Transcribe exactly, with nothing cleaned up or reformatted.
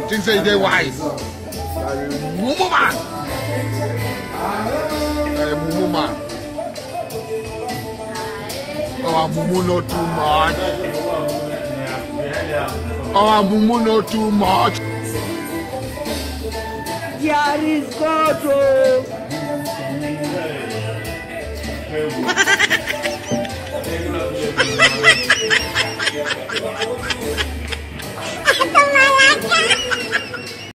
think say they wise. Mumu man. Hey, Mumu man. Oh, Mumu not too much. Oh, Mumu not too much. Here is God.